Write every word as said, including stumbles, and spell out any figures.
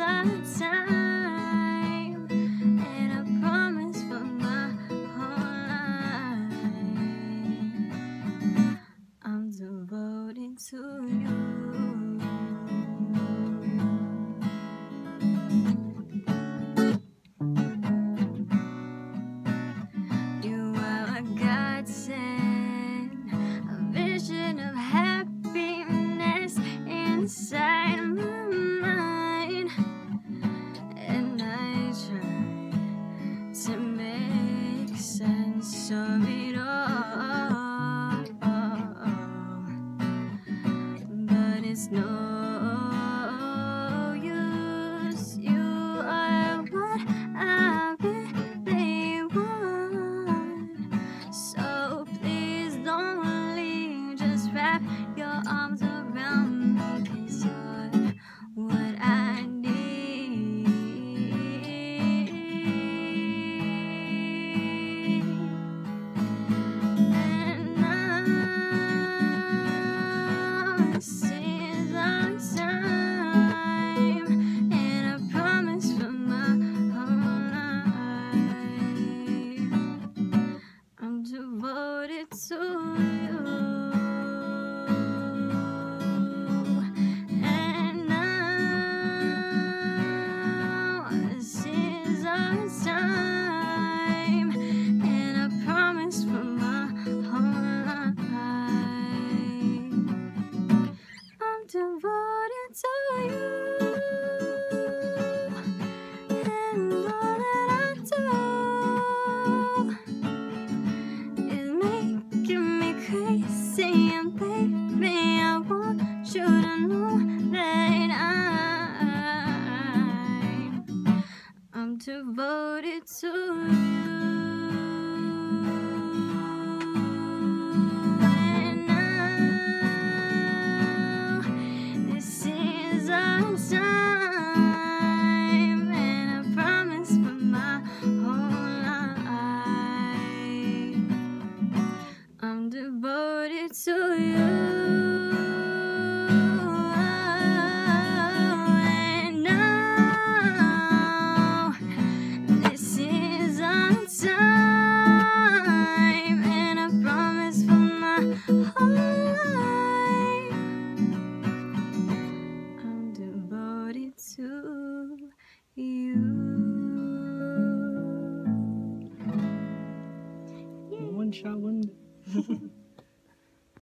our time, and I promise for my whole life, I'm devoted to you. You are a godsend, a vision of happiness inside my mind, and I try to make sense of it all, but it's no use. You are what I really want, so please don't leave. Just wrap your arms around me, 'cause you're what I need. And now this is our time, and I promise for my whole life, I'm devoted to you. And now this is our time, and I promise for my whole life, I'm devoted to you. And all that I do is making me crazy, and baby, I want you to know that I'm I'm devoted to you. And now this is our time, and I promise for my whole life, I'm devoted to you. And now this is our time, and I promise for my whole life, I'm devoted to you. One shot wonder.